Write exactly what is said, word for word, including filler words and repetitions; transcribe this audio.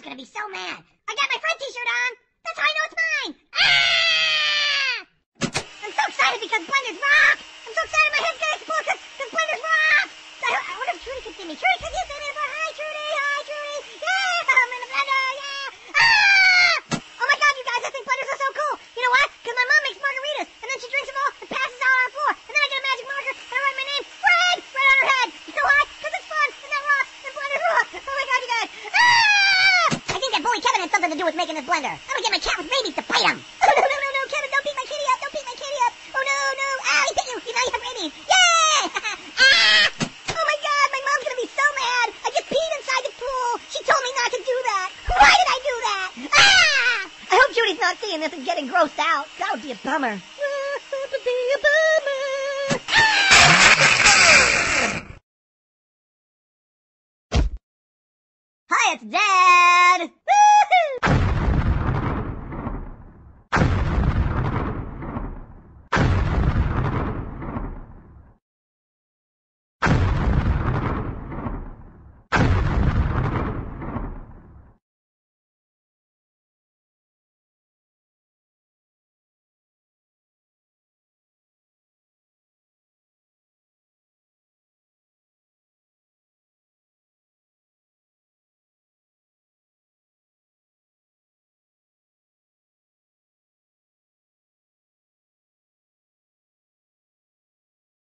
gonna be so mad. I got my Fred t-shirt on. That's how I know it's mine. Ah! I'm so excited because blenders rock. I'm so excited my head's gonna explode because blenders rock. I, I wonder if Trudy could see me. Trudy, could you see me? Hi, Trudy. Hi, Trudy. Yeah, I'm in the blender. Yeah. Ah! Oh my God, you guys, I think blenders are so cool. You know what? Because my mom makes margaritas, and then she drinks them all and passes out on the floor. And then I get a magic marker, and I write my name, Fred, right on her head. You know why? Because it's fun, and that rocks, and blenders rock. Oh my God, you guys. Ah! I think that bully Kevin had something to do with making this blender. I'm gonna get my cat with rabies to bite him. Oh, no, no, no, no, Kevin, don't beat my kitty up. Don't beat my kitty up. Oh, no, no. Ah, he bit you. You know you have rabies. Yay! Ah! Oh my God, my mom's gonna be so mad. I just peed inside the pool. She told me not to do that. Why did I do that? Ah! I hope Judy's not seeing this and getting grossed out. That would be a bummer. That would be a bummer. Ah! Hi, it's Dad.